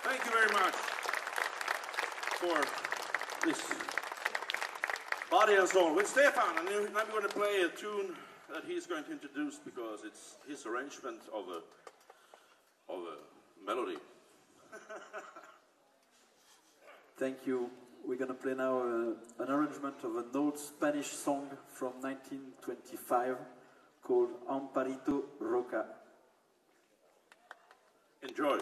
Thank you very much for this body and soul with Stefan. And I'm going to play a tune that he's going to introduce because it's his arrangement of a melody. Thank you. We're going to play now an arrangement of an old Spanish song from 1925 called Amparito Roca. Enjoy.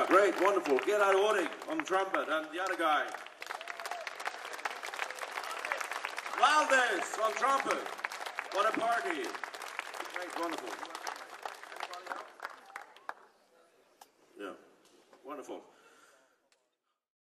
great, wonderful. Gerhard Oring on trumpet, and the other guy. Valdez on trumpet. What a party. Great, wonderful. Yeah, wonderful.